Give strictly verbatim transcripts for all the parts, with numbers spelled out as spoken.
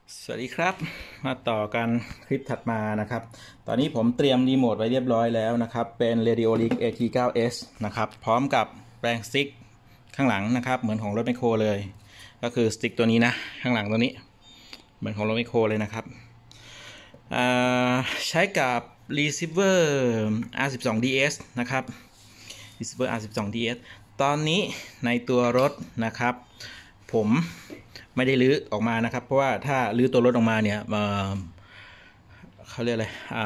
สวัสดีครับมาต่อกันคลิปถัดมานะครับตอนนี้ผมเตรียมรีโมทไว้เรียบร้อยแล้วนะครับเป็น Radiolink เอ ที ไนน์ เอส นะครับพร้อมกับแปลงสติ๊กข้างหลังนะครับเหมือนของรถไมคโครเลยก็คือสติ๊กตัวนี้นะข้างหลังตัวนี้เหมือนของรถไมคโครเลยนะครับใช้กับ Receiver อาร์ สิบสอง ดี เอส นะครับ Receiver อาร์ สิบสอง ดี เอส ตอนนี้ในตัวรถนะครับผมไม่ได้รื้อออกมานะครับเพราะว่าถ้ารื้อตัวรถออกมาเนี่ยเขาเรียกอะไร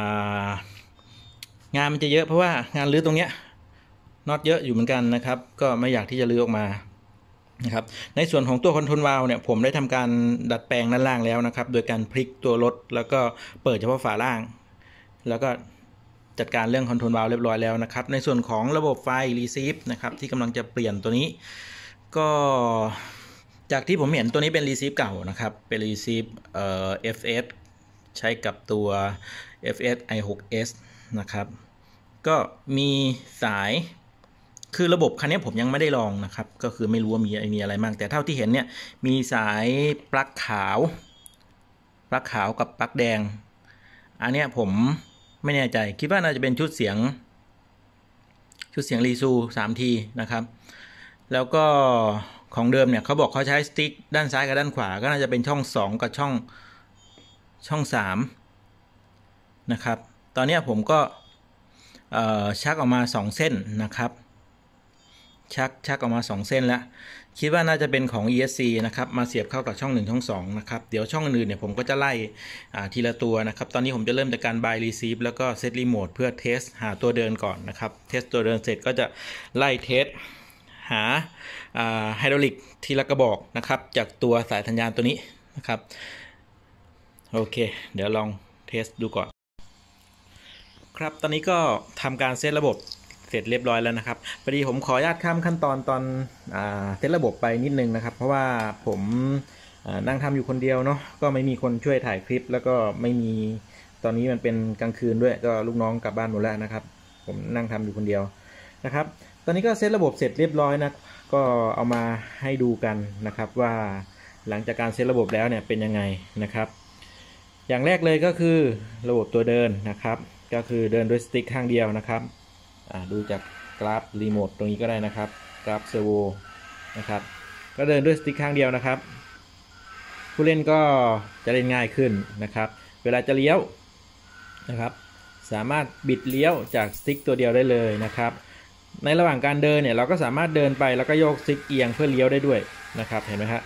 งานมันจะเยอะเพราะว่างานรื้อตรงเนี้ยน็อตเยอะอยู่เหมือนกันนะครับก็ไม่อยากที่จะรื้อออกมานะครับในส่วนของตัวคอนโทรลวาล์วเนี่ยผมได้ทำการดัดแปลงด้านล่างแล้วนะครับโดยการพลิกตัวรถแล้วก็เปิดเฉพาะฝาล่างแล้วก็จัดการเรื่องคอนโทรลวาล์วเรียบร้อยแล้วนะครับในส่วนของระบบไฟรีซีฟนะครับที่กำลังจะเปลี่ยนตัวนี้ก็จากที่ผมเห็นตัวนี้เป็นรีซีฟเก่านะครับเป็นรีซีฟเอ่อ เอฟ เอส ใช้กับตัว เอฟ เอส ไอ ซิก เอส นะครับก็มีสายคือระบบคันนี้ผมยังไม่ได้ลองนะครับก็คือไม่รู้ว่ามีมีอะไรบ้างแต่เท่าที่เห็นเนี่ยมีสายปลั๊กขาวปลั๊กขาวกับปลั๊กแดงอันเนี้ยผมไม่แน่ใจคิดว่าน่าจะเป็นชุดเสียงชุดเสียงรีซูสามทีนะครับแล้วก็ของเดิมเนี่ยเขาบอกเขาใช้สติ๊กด้านซ้ายกับด้านขวาก็น่าจะเป็นช่องสองกับช่องช่องสามนะครับตอนนี้ผมก็ชักออกมาสองเส้นนะครับชักชักออกมาสองเส้นแล้วคิดว่าน่าจะเป็นของ อี เอส ซี นะครับมาเสียบเข้ากับช่องหนึ่งช่องสองนะครับเดี๋ยวช่องอื่นเนี่ยผมก็จะไล่ทีละตัวนะครับตอนนี้ผมจะเริ่มจากการบายรีซีฟแล้วก็เซตรีโมทเพื่อเทสหาตัวเดินก่อนนะครับเทสตัวเดินเสร็จก็จะไล่เทสหาไฮดรอลิกทีละกระบอกนะครับจากตัวสายสัญญาณตัวนี้นะครับโอเคเดี๋ยวลองเทสดูก่อนครับตอนนี้ก็ทำการเซตระบบเสร็จเรียบร้อยแล้วนะครับพอดีผมขออนุญาตข้ามขั้นตอนตอนเซตระบบไปนิดนึงนะครับเพราะว่าผมนั่งทำอยู่คนเดียวเนาะก็ไม่มีคนช่วยถ่ายคลิปแล้วก็ไม่มีตอนนี้มันเป็นกลางคืนด้วยก็ลูกน้องกลับบ้านหมดแล้วนะครับผมนั่งทำอยู่คนเดียวนะครับตอนนี้ก็เซตระบบเสร็จเรียบร้อยนะก็เอามาให้ดูกันนะครับว่าหลังจากการเซตระบบแล้วเนี่ยเป็นยังไงนะครับอย่างแรกเลยก็คือระบบตัวเดินนะครับก็คือเดินด้วยสติ๊กข้างเดียวนะครับดูจากกราฟรีโมทตรงนี้ก็ได้นะครับกราฟเซอร์โวนะครับก็เดินด้วยสติ๊กข้างเดียวนะครับผู้เล่นก็จะเล่นง่ายขึ้นนะครับเวลาจะเลี้ยวนะครับสามารถบิดเลี้ยวจากสติ๊กตัวเดียวได้เลยนะครับในระหว่างการเดินเนี่ยเราก็สามารถเดินไปแล้วก็โยกสติ๊กเอียงเพื่อเลี้ยวได้ด้วยนะครับเห็นไหมฮะ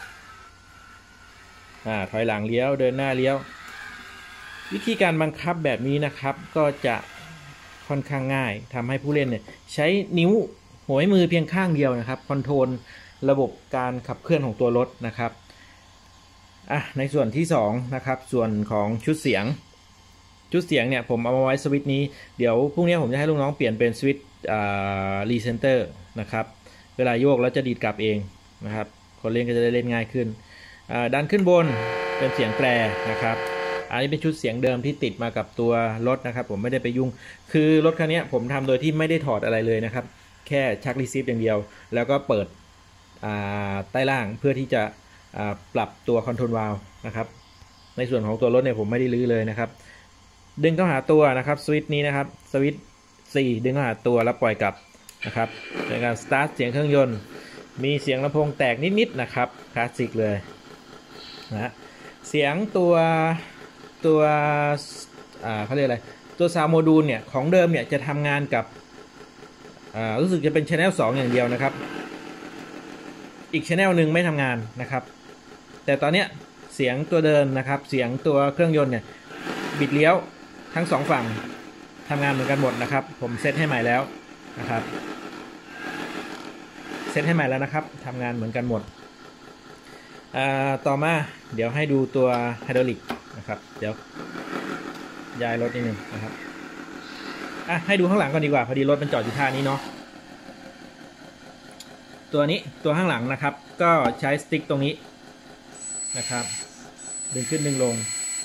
อ่าถอยหลังเลี้ยวเดินหน้าเลี้ยววิธีการบังคับแบบนี้นะครับก็จะค่อนข้างง่ายทำให้ผู้เล่นเนี่ยใช้นิ้วหัวมือเพียงข้างเดียวนะครับคอนโทรลระบบการขับเคลื่อนของตัวรถนะครับอ่ะในส่วนที่สองนะครับส่วนของชุดเสียงชุดเสียงเนี่ยผมเอามาไว้สวิตช์นี้เดี๋ยวพรุ่งนี้ผมจะให้ลูกน้องเปลี่ยนเป็นสวิตช์รีเซนเตอร์นะครับเวลาโยกแล้วจะดีดกลับเองนะครับคนเล่นก็จะได้เล่นง่ายขึ้นดันขึ้นบนเป็นเสียงแตรนะครับอันนี้เป็นชุดเสียงเดิมที่ติดมากับตัวรถนะครับผมไม่ได้ไปยุ่งคือรถคันนี้ผมทำโดยที่ไม่ได้ถอดอะไรเลยนะครับแค่ชักรีซีฟอย่างเดียวแล้วก็เปิดใต้ล่างเพื่อที่จะปรับตัวคอนโทรลวาล์วนะครับในส่วนของตัวรถเนี่ยผมไม่ได้ลื้อเลยนะครับดึงเข้าหาตัวนะครับสวิตช์นี้นะครับสวิตช์สี่ดึงเข้าหาตัวแล้วปล่อยกลับนะครับในการสตาร์ทเสียงเครื่องยนต์มีเสียงลำโพงแตกนิดๆนะครับคลาสสิกเลยนะเสียงตัวตัวอ่าเขาเรียกอะไรตัวซาวด์โมดูลเนี่ยของเดิมเนี่ยจะทำงานกับอ่ารู้สึกจะเป็น Channel สองอย่างเดียวนะครับอีก Channel หนึ่งไม่ทำงานนะครับแต่ตอนเนี้ยเสียงตัวเดินนะครับเสียงตัวเครื่องยนต์เนี่ยบิดเลี้ยวทั้งสองฝั่งทำงานเหมือนกันหมดนะครับผมเซตให้ใหม่แล้วนะครับเซตให้ใหม่แล้วนะครับทำงานเหมือนกันหมดต่อมาเดี๋ยวให้ดูตัวไฮดรอลิกนะครับเดี๋ยวย้ายรถนิดนึงนะครับอ่ะให้ดูข้างหลังก่อนดีกว่าพอดีรถมันจอดอยู่ท่านี้เนาะตัวนี้ตัวข้างหลังนะครับก็ใช้สติ๊กตรงนี้นะครับดึงขึ้นดึงลง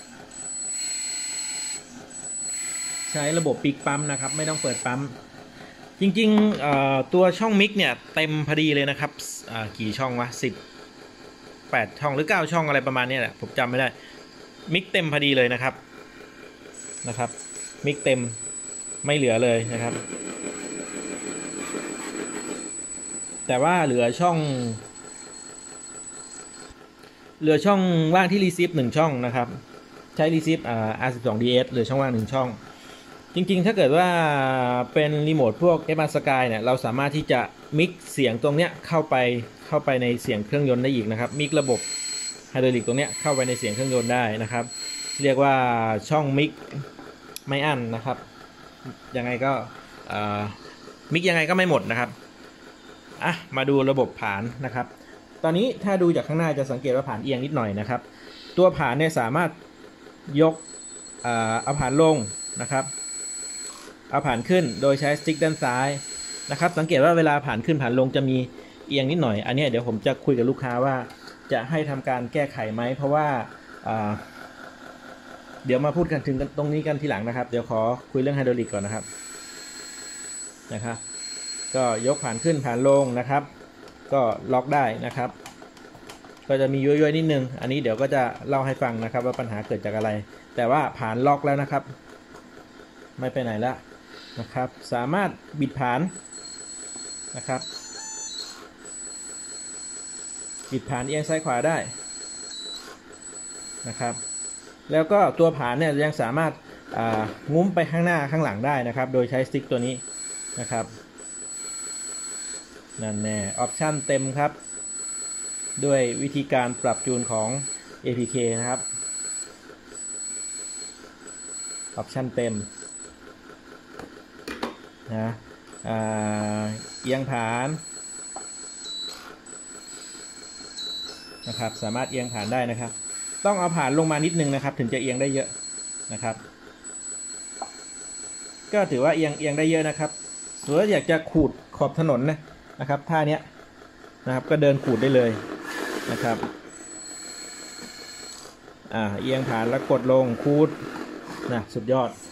ใช้ระบบปิกปั๊มนะครับไม่ต้องเปิดปั๊มจริงๆตัวช่องมิกเนี่ยเต็มพอดีเลยนะครับกี่ช่องวะสิบแปดช่องหรือเก้าช่องอะไรประมาณนี้แหละผมจำไม่ได้มิกเต็มพอดีเลยนะครับนะครับมิกเต็มไม่เหลือเลยนะครับแต่ว่าเหลือช่องเหลือช่องว่างที่รีเซิฟหนึ่งช่องนะครับใช้รีเซิฟอ่า อาร์ สิบสอง ดี เอส เหลือช่องว่างหนึ่งช่องจริงๆถ้าเกิดว่าเป็นรีโมทพวก เอฟ อาร์ Sky เนี่ยเราสามารถที่จะมิกเสียงตรงเนี้ยเข้าไปเข้าไปในเสียงเครื่องยนต์ได้อีกนะครับมิกระบบไฮดรอลิกตรงเนี้ยเข้าไปในเสียงเครื่องยนต์ได้นะครับเรียกว่าช่องมิกไม่อั้นนะครับยังไงก็มิกยังไงก็ไม่หมดนะครับอ่ะมาดูระบบผานนะครับตอนนี้ถ้าดูจากข้างหน้าจะสังเกตว่าผานเอียงนิดหน่อยนะครับตัวผานเนี่ยสามารถยกเอาผานลงนะครับเอาผานขึ้นโดยใช้สติ๊กด้านซ้ายนะครับสังเกตว่าเวลาผานขึ้นผานลงจะมีเอียงนิดหน่อยอันนี้เดี๋ยวผมจะคุยกับลูกค้าว่าจะให้ทำการแก้ไขไหมเพราะว่าเดี๋ยวมาพูดกันถึงตรงนี้กันทีหลังนะครับเดี๋ยวขอคุยเรื่องไฮดรอลิกก่อนนะครับนะครับก็ยกผานขึ้นผานลงนะครับก็ล็อกได้นะครับก็จะมีย้อยๆนิดนึงอันนี้เดี๋ยวก็จะเล่าให้ฟังนะครับว่าปัญหาเกิดจากอะไรแต่ว่าผานล็อกแล้วนะครับไม่ไปไหนแล้วนะครับสามารถบิดผานนะครับบิดผานเอียงซ้ายขวาได้นะครับแล้วก็ตัวผานเนี่ยยังสามารถงุ้มไปข้างหน้าข้างหลังได้นะครับโดยใช้สติ๊กตัวนี้นะครับนั่นแน่ออปชั่นเต็มครับด้วยวิธีการปรับจูนของ เอ พี เค นะครับออปชั่นเต็มนะเอียงผานนะครับสามารถเอียงผานได้นะครับต้องเอาผานลงมานิดนึงนะครับถึงจะเอียงได้เยอะนะครับก็ถือว่าเอียงเอียงได้เยอะนะครับสมมติอยากจะขูดขอบถนนนะนะครับท่าเนี้ยนะครับก็เดินขูดได้เลยนะครับอ่าเอียงผานแล้วกดลงขูดนะสุดยอด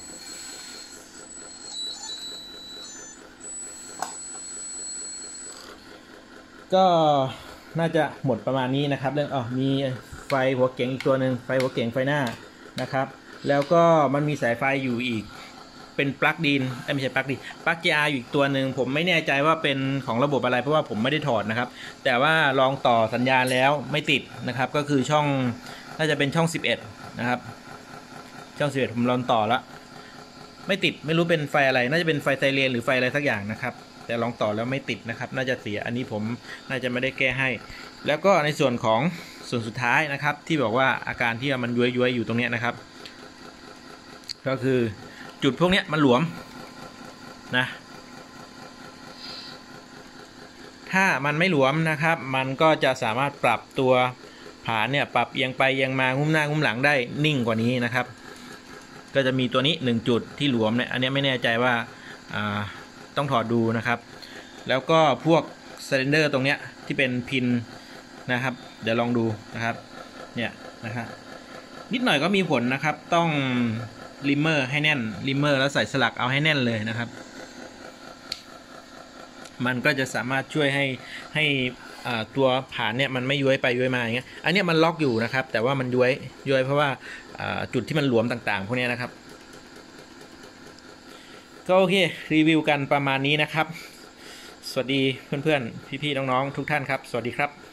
ก็น่าจะหมดประมาณนี้นะครับเรื่องอ๋อมีไฟหัวเก๋งอีกตัวหนึ่งไฟหัวเก๋งไฟหน้านะครับแล้วก็มันมีสายไฟอยู่อีกเป็นปลั๊กดินไม่ใช่ปลั๊กดินปลั๊ก จี อาร์ อยู่อีกตัวหนึ่งผมไม่แน่ใจว่าเป็นของระบบอะไรเพราะว่าผมไม่ได้ถอดนะครับแต่ว่าลองต่อสัญญาณแล้วไม่ติดนะครับก็คือช่องน่าจะเป็นช่องสิบเอ็ดนะครับช่องสิบเอ็ดผมลองต่อแล้วไม่ติดไม่รู้เป็นไฟอะไรน่าจะเป็นไฟไซเรนหรือไฟอะไรสักอย่างนะครับแต่ลองต่อแล้วไม่ติดนะครับน่าจะเสียอันนี้ผมน่าจะไม่ได้แก้ให้แล้วก็ในส่วนของส่วนสุดท้ายนะครับที่บอกว่าอาการที่มันย้วยๆอยู่ตรงนี้นะครับก็คือจุดพวกนี้มันหลวมนะถ้ามันไม่หลวมนะครับมันก็จะสามารถปรับตัวผานเนี่ยปรับเอียงไปเอียงมางุ้มหน้างุ้มหลังได้นิ่งกว่านี้นะครับก็จะมีตัวนี้หนึ่งจุดที่หลวมเนี่ยอันนี้ไม่แน่ใจว่าต้องถอดดูนะครับแล้วก็พวกซิลินเดอร์ตรงเนี้ยที่เป็นพินนะครับเดี๋ยวลองดูนะครับเนี่ยนะครับนิดหน่อยก็มีผลนะครับต้องริมเมอร์ให้แน่นริมเมอร์แล้วใส่สลักเอาให้แน่นเลยนะครับมันก็จะสามารถช่วยให้ให้ตัวผานเนี่ยมันไม่ย้วยไปย้วยมาอย่างเงี้ยอันนี้มันล็อกอยู่นะครับแต่ว่ามันย้วยย้วยเพราะว่าจุดที่มันหลวมต่างๆพวกนี้นะครับก็โอเครีวิวกันประมาณนี้นะครับสวัสดีเพื่อนๆพี่ๆน้องๆทุกท่านครับสวัสดีครับ